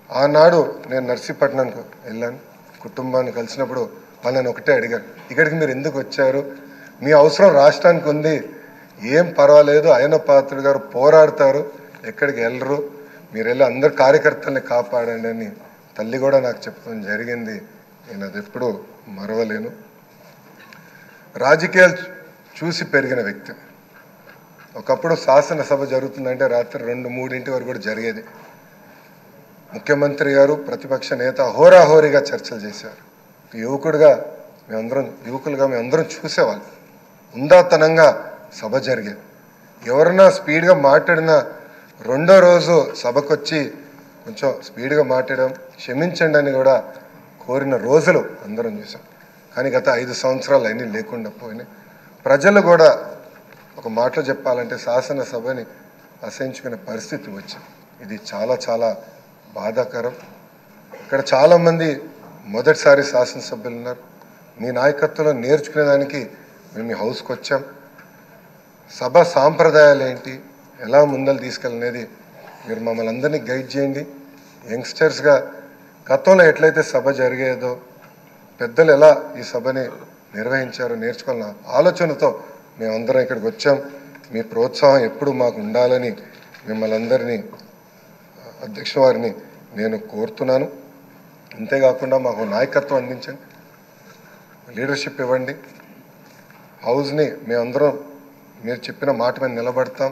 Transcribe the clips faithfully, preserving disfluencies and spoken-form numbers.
ఆనాడు నేను నర్సీపట్నంకు వెళ్ళాను, కుటుంబాన్ని కలిసినప్పుడు వాళ్ళని ఒకటే అడిగాను, ఇక్కడికి మీరు ఎందుకు వచ్చారు, మీ అవసరం రాష్ట్రానికి ఉంది, ఏం పర్వాలేదు, అయ్యన్న పాత్రుడు గారు పోరాడతారు, ఎక్కడికి వెళ్ళరు, మీరు వెళ్ళి అందరు కార్యకర్తల్ని కాపాడండి అని తల్లి కూడా నాకు చెప్పడం జరిగింది. నేను అది ఎప్పుడూ మరవలేను. రాజకీయాలు చూసి పెరిగిన వ్యక్తి. ఒకప్పుడు శాసనసభ జరుగుతుందంటే రాత్రి రెండు మూడింటి వరకు కూడా జరిగేది. ముఖ్యమంత్రి గారు ప్రతిపక్ష నేత హోరాహోరీగా చర్చలు చేశారు. యువకుడిగా మేమందరం యువకులుగా మేమందరం చూసేవాళ్ళం. ఉందాతనంగా సభ జరిగేది. ఎవరన్నా స్పీడ్గా మాట్లాడినా రెండో రోజు సభకు వచ్చి కొంచెం స్పీడ్గా మాట్లాడడం, క్షమించండి అని కూడా కోరిన రోజులు అందరం చూసాం. కానీ గత ఐదు సంవత్సరాలు అన్నీ లేకుండా పోయినాయి. ప్రజలు కూడా ఒక మాటలో చెప్పాలంటే శాసనసభని అసహించుకునే పరిస్థితి వచ్చింది. ఇది చాలా చాలా బాధాకరం. ఇక్కడ చాలామంది మొదటిసారి శాసనసభ్యులు ఉన్నారు. మీ నాయకత్వంలో నేర్చుకునేదానికి మేము ఈ హౌస్కి వచ్చాం. సభ సాంప్రదాయాలు ఏంటి, ఎలా ముందలు తీసుకెళ్ళనేది మీరు మమ్మల్ని అందరినీ గైడ్ చేయండి. యంగ్స్టర్స్గా గతంలో ఎట్లయితే సభ జరిగేదో, పెద్దలు ఎలా ఈ సభని నిర్వహించారో నేర్చుకోవాలన్న ఆలోచనతో మేమందరం ఇక్కడికి వచ్చాం. మీ ప్రోత్సాహం ఎప్పుడు మాకు ఉండాలని మిమ్మల్ని అందరినీ అధ్యక్ష వారిని నేను కోరుతున్నాను. అంతేకాకుండా మాకు నాయకత్వం అందించండి, లీడర్షిప్ ఇవ్వండి. హౌస్ని మేమందరం మీరు చెప్పిన మాట మీద నిలబడతాం.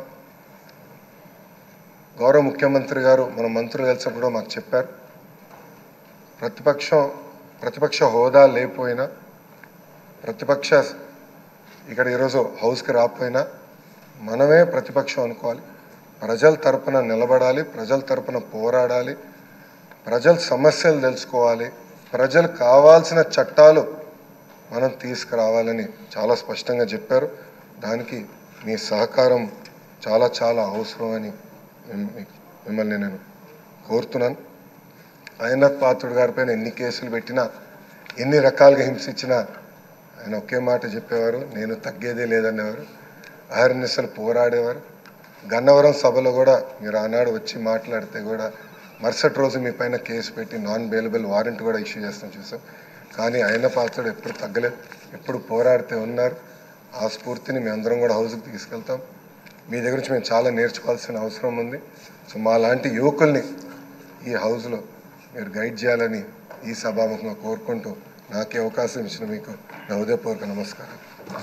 గౌరవ ముఖ్యమంత్రి గారు మన మంత్రులు కలిసినప్పుడు మాకు చెప్పారు, ప్రతిపక్షం ప్రతిపక్ష హోదా లేకపోయినా, ప్రతిపక్ష ఇక్కడ ఈరోజు హౌస్కి రాకపోయినా మనమే ప్రతిపక్షం అనుకోవాలి, ప్రజల తరపున నిలబడాలి, ప్రజల తరపున పోరాడాలి, ప్రజల సమస్యలు తెలుసుకోవాలి, ప్రజలు కావాల్సిన చట్టాలు మనం తీసుకురావాలని చాలా స్పష్టంగా చెప్పారు. దానికి మీ సహకారం చాలా చాలా అవసరం అని మిమ్మల్ని నేను కోరుతున్నాను. అయ్యన్న పాత్రుడు గారిపైన ఎన్ని కేసులు పెట్టినా, ఎన్ని రకాలుగా హింసించినా ఆయన ఒకే మాట చెప్పేవారు, నేను తగ్గేదే లేదనేవారు. అహర్నిశలు పోరాడేవారు. గన్నవరం సభలో కూడా మీరు ఆనాడు వచ్చి మాట్లాడితే కూడా మరుసటి రోజు మీ పైన కేసు పెట్టి నాన్ బెయిలబుల్ వారెంట్ కూడా ఇష్యూ చేస్తాం చూసాం. కానీ అయ్యన్న పాత్రుడు ఎప్పుడు తగ్గలేదు, ఎప్పుడు పోరాడితే ఉన్నారు. ఆ స్ఫూర్తిని మేము అందరం కూడా హౌస్కి తీసుకెళ్తాం. మీ దగ్గర నుంచి మేము చాలా నేర్చుకోవాల్సిన అవసరం ఉంది. సో మా లాంటి యువకుల్ని ఈ హౌస్లో మీరు గైడ్ చేయాలని ఈ సభాముఖంగా కోరుకుంటూ నాకే అవకాశం ఇచ్చిన మీకు నా హృదయపూర్వక నమస్కారం.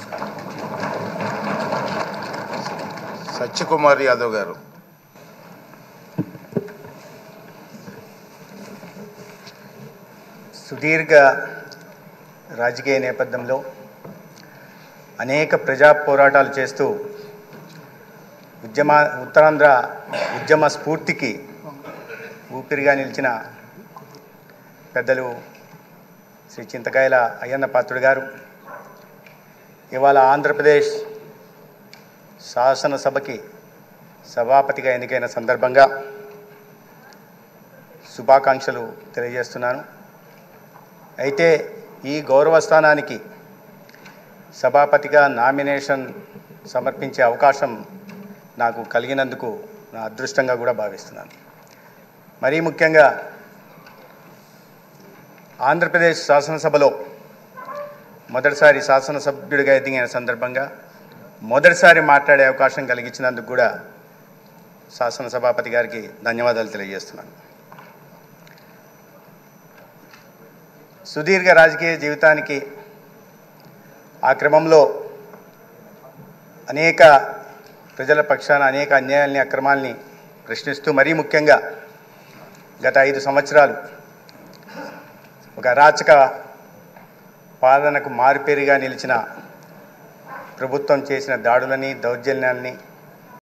సత్యకుమార్ యాదవ్ గారు. సుదీర్ఘ రాజకీయ నేపథ్యంలో అనేక ప్రజా పోరాటాలు చేస్తూ ఉద్యమ ఉత్తరాంధ్ర ఉద్యమ స్ఫూర్తికి ఊపిరిగా నిలిచిన పెద్దలు శ్రీ చింతకాయల అయ్యన్న పాత్రుడు గారు ఇవాళ ఆంధ్రప్రదేశ్ శాసనసభకి సభాపతిగా ఎన్నికైన సందర్భంగా శుభాకాంక్షలు తెలియజేస్తున్నాను. అయితే ఈ గౌరవ స్థానానికి సభాపతిగా నామినేషన్ సమర్పించే అవకాశం నాకు కలిగినందుకు నా అదృష్టంగా కూడా భావిస్తున్నాను. మరీ ముఖ్యంగా ఆంధ్రప్రదేశ్ శాసనసభలో మొదటిసారి శాసనసభ్యుడిగా ఎదిగిన సందర్భంగా మొదటిసారి మాట్లాడే అవకాశం కలిగించినందుకు కూడా శాసనసభాపతి గారికి ధన్యవాదాలు తెలియజేస్తున్నాను. సుదీర్ఘ రాజకీయ జీవితానికి ఆ క్రమంలో అనేక ప్రజల పక్షాన అనేక అన్యాయాల్ని అక్రమాల్ని ప్రశ్నిస్తూ మరీ ముఖ్యంగా గత ఐదు సంవత్సరాలు ఒక అరాచక పాలనకు మారుపేరుగా నిలిచిన ప్రభుత్వం చేసిన దాడులని దౌర్జన్యాల్ని